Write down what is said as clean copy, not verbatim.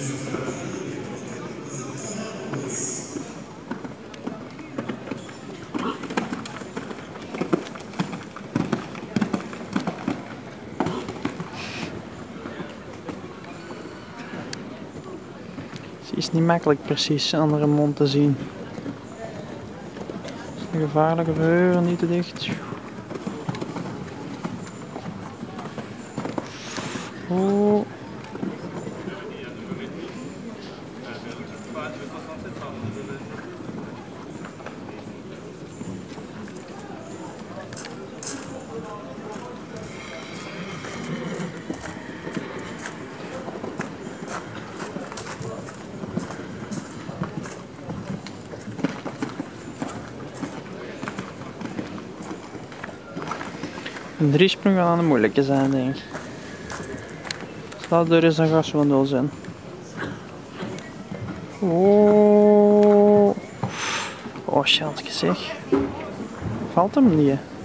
Het is niet makkelijk precies andere mond te zien. Het is een gevaarlijke verheuren, niet te dicht. Oh. Een driesprong gaat aan de moeilijke zijn, denk ik. Als dat er is, dan gaat ze van 0 zijn. Oh, oh, schatje zeg. Valt hem niet?